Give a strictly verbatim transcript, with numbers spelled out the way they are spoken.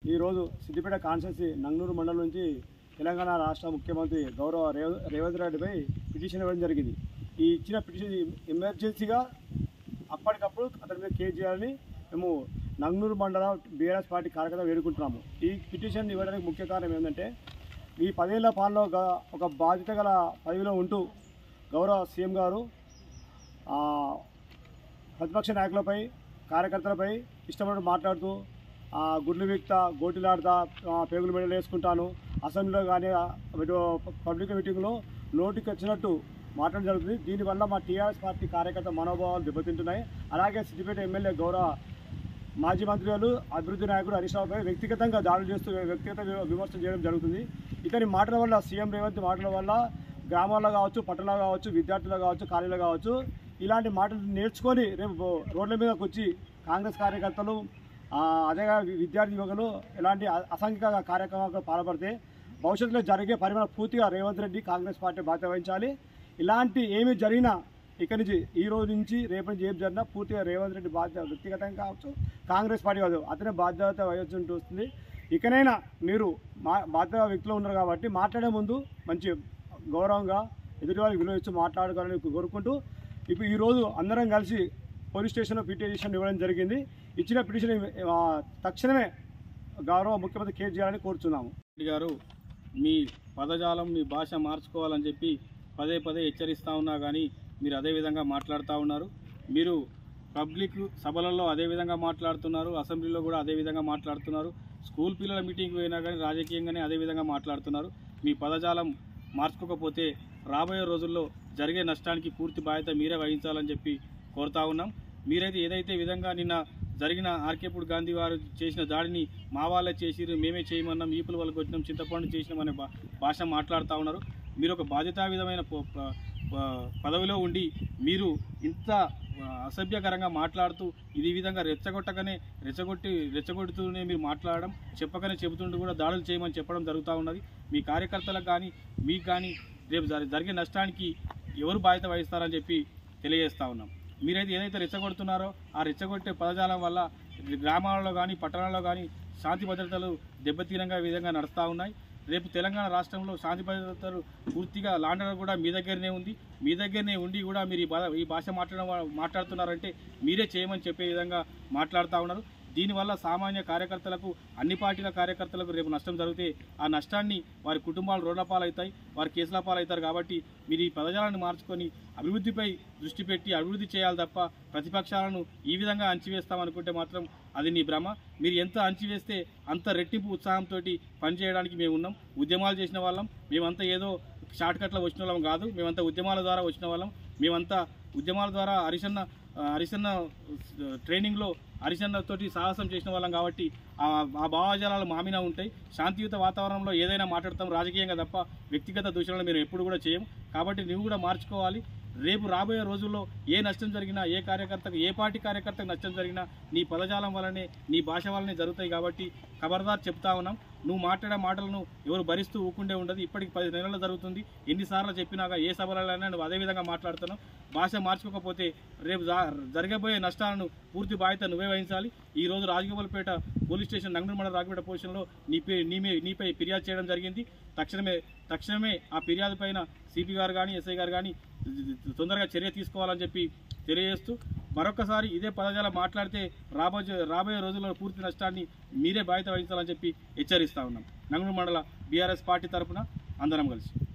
ఈరోజు సిద్దిపేట కాన్స్టిట్యున్సీ నంగనూరు మండలం నుంచి తెలంగాణ రాష్ట్ర ముఖ్యమంత్రి గౌరవ రేవ రేవంత్ రెడ్డిపై పిటిషన్ ఇవ్వడం జరిగింది. ఈ ఇచ్చిన పిటిషన్ ఎమర్జెన్సీగా అప్పటికప్పుడు అతని మీద కేసు చేయాలని మేము నంగనూరు మండల బీఆర్ఎస్ పార్టీ కార్యకర్త వేడుకుంటున్నాము. ఈ పిటిషన్ ఇవ్వడానికి ముఖ్య కారణం ఏంటంటే, ఈ పదేళ్ల పాలనలో ఒక బాధ్యత గల పదవిలో ఉంటూ గౌరవ సీఎం గారు ప్రతిపక్ష నాయకులపై కార్యకర్తలపై ఇష్టపడి మాట్లాడుతూ గుడ్లు వీక్తా గోటిలాడుతా పేగులు మెడలు వేసుకుంటాను, అసెంబ్లీలో కానీ పబ్లిక్ మీటింగ్లో నోటికి వచ్చినట్టు మాట్లాడడం జరుగుతుంది. దీనివల్ల మా టీఆర్ఎస్ పార్టీ కార్యకర్త మనోభావాలు దెబ్బతింటున్నాయి. అలాగే సిద్దిపేట ఎమ్మెల్యే గౌరవ మాజీ మంత్రులు అభివృద్ధి నాయకుడు హరీష్ రావుపై వ్యక్తిగతంగా దాడులు చేస్తూ వ్యక్తిగత విమర్శలు చేయడం జరుగుతుంది. ఇతని మాటల వల్ల, సీఎం రేవంత్ మాటల వల్ల గ్రామాల్లో కావచ్చు, పట్టణాల్లో కావచ్చు, విద్యార్థులు కావచ్చు, కాలేజీలో కావచ్చు, ఇలాంటి మాటలు నేర్చుకొని రేపు రోడ్ల మీదకి వచ్చి కాంగ్రెస్ కార్యకర్తలు అదే విద్యార్థి యువకులు ఇలాంటి అసాంఘిక కార్యక్రమాలకు పాల్పడితే భవిష్యత్తులో జరిగే పరిమాణం పూర్తిగా రేవంత్ రెడ్డి కాంగ్రెస్ పార్టీ బాధ్యత వహించాలి. ఇలాంటి ఏమి జరిగినా ఇక్కడి నుంచి ఈ రోజు నుంచి రేపు నుంచి ఏం జరిగినా పూర్తిగా రేవంత్ రెడ్డి బాధ్యత, వ్యక్తిగతంగా కావచ్చు, కాంగ్రెస్ పార్టీ కాదు, అతనే బాధ్యత వహించి వస్తుంది. ఇకనైనా మీరు మా బాధ్యత వ్యక్తులు ఉన్నారు కాబట్టి మాట్లాడే ముందు మంచి గౌరవంగా ఎదుటి వాళ్ళకి విలువ ఇచ్చి మాట్లాడుకోవాలని కోరుకుంటూ, ఇప్పుడు ఈరోజు అందరం కలిసి పోలీస్ స్టేషన్లో పిటిషన్ ఇవ్వడం జరిగింది. ఇచ్చిన పిటిషన్ తక్షణమే గౌరవ ముఖ్యమంత్రి కేసు చేయాలని కోరుతున్నాము. గారు మీ పదజాలం, మీ భాష మార్చుకోవాలని చెప్పి పదే పదే హెచ్చరిస్తూ ఉన్నా కానీ మీరు అదేవిధంగా మాట్లాడుతూ ఉన్నారు. మీరు పబ్లిక్ సభలలో అదేవిధంగా మాట్లాడుతున్నారు, అసెంబ్లీలో కూడా అదేవిధంగా మాట్లాడుతున్నారు, స్కూల్ పిల్లల మీటింగ్కి పోయినా కానీ రాజకీయంగానే అదేవిధంగా మాట్లాడుతున్నారు. మీ పదజాలం మార్చుకోకపోతే రాబోయే రోజుల్లో జరిగే నష్టానికి పూర్తి బాధ్యత మీరే వహించాలని చెప్పి కోరుతా ఉన్నాం. మీరైతే ఏదైతే విధంగా నిన్న జరిగిన ఆర్కేపూడి గాంధీ వారు చేసిన దాడిని మా వాళ్ళే చేసిరు, మేమే చేయమన్నాం, ఈపుల వాళ్ళకి వచ్చినాం, చింతపండు చేసినాం అనే భాష మాట్లాడుతూ ఉన్నారు. మీరు ఒక బాధ్యతావిధమైన పదవిలో ఉండి మీరు ఇంత అసభ్యకరంగా మాట్లాడుతూ ఇది విధంగా రెచ్చగొట్టగానే రెచ్చగొట్టి రెచ్చగొడుతూనే మీరు మాట్లాడడం, చెప్పకనే చెబుతుంటూ కూడా దాడులు చేయమని చెప్పడం జరుగుతూ ఉన్నది. మీ కార్యకర్తలకు కానీ మీకు కానీ రేపు జరిగే నష్టానికి ఎవరు బాధ్యత వహిస్తారని చెప్పి తెలియజేస్తూ ఉన్నాం. మీరైతే ఏదైతే రెచ్చగొడుతున్నారో ఆ రెచ్చగొట్టే పదజాలం వల్ల గ్రామాలలో కానీ పట్టణాల్లో కానీ శాంతి భద్రతలు దెబ్బతీనంగా విధంగా నడుస్తూ ఉన్నాయి. రేపు తెలంగాణ రాష్ట్రంలో శాంతి భద్రతలు పూర్తిగా లాండర్ కూడా మీ దగ్గరనే ఉంది. మీ దగ్గరనే ఉండి కూడా మీరు ఈ భాష మాట్లాడడం మాట్లాడుతున్నారంటే మీరే చేయమని చెప్పే విధంగా మాట్లాడుతూ ఉన్నారు. దీనివల్ల సామాన్య కార్యకర్తలకు, అన్ని పార్టీల కార్యకర్తలకు రేపు నష్టం జరిగితే ఆ నష్టాన్ని వారి కుటుంబాలు రోడ్ల పాలవుతాయి, వారి కేసుల పాలవుతారు. కాబట్టి మీరు ఈ పదజాలాన్ని మార్చుకొని అభివృద్ధిపై దృష్టి పెట్టి అభివృద్ధి చేయాలి తప్ప ప్రతిపక్షాలను ఈ విధంగా అంచివేస్తామనుకుంటే మాత్రం అది నీ భ్రమ. మీరు ఎంత అంచివేస్తే అంత రెట్టింపు ఉత్సాహంతో పనిచేయడానికి మేము ఉన్నాం. ఉద్యమాలు చేసిన వాళ్ళం మేమంతా ఏదో షార్ట్ కట్లో వచ్చిన వాళ్ళం కాదు. మేమంతా ఉద్యమాల ద్వారా వచ్చిన వాళ్ళం. మేమంతా ఉద్యమాల ద్వారా హరిశన్న హరిశన్న ట్రైనింగ్లో హరిశన్నతోటి సాహసం చేసిన వాళ్ళం కాబట్టి ఆ భావజాలాలు మామినా ఉంటాయి. శాంతియుత వాతావరణంలో ఏదైనా మాట్లాడతాం రాజకీయంగా తప్ప వ్యక్తిగత దూషణలు మీరు ఎప్పుడు కూడా చేయం. కాబట్టి నువ్వు కూడా మార్చుకోవాలి. రేపు రాబోయే రోజుల్లో ఏ నష్టం జరిగినా, ఏ కార్యకర్తకు, ఏ పార్టీ కార్యకర్తకు నష్టం జరిగినా నీ పదజాలం వల్లనే, నీ భాష వల్లనే జరుగుతాయి. కాబట్టి ఖబర్దార్ చెప్తా ఉన్నాం. నువ్వు మాట్లాడే మాటలను ఎవరు భరిస్తూ ఊకుండే ఉండదు. ఇప్పటికి పది నెలలు జరుగుతుంది. ఎన్నిసార్లు చెప్పినాక ఏ సభలైనా నువ్వు అదేవిధంగా మాట్లాడుతున్నావు. భాష మార్చుకోకపోతే రేపు జరగబోయే నష్టాలను పూర్తి బాధ్యత నువ్వే వహించాలి. ఈ రోజు రాజగోపాల్పేట పోలీస్ స్టేషన్, నంగనూరు మండల రాజపేట పొజిషన్లో నీ నీ నీపై ఫిర్యాదు చేయడం జరిగింది. తక్షణమే తక్షణమే ఆ ఫిర్యాదు పైన సిపి గారు కానీ, ఎస్ఐ గారు కానీ తొందరగా చర్య తీసుకోవాలని చెప్పి తెలియజేస్తూ, మరొకసారి ఇదే పదజాలం మాట్లాడితే రాబోయే రాబోయే రోజుల్లో పూర్తి నష్టాన్ని మీరే బాధ్యత వహించాలని చెప్పి హెచ్చరిస్తా ఉన్నాం. నంగనూరు మండల బీఆర్ఎస్ పార్టీ తరఫున అందరం కలిసి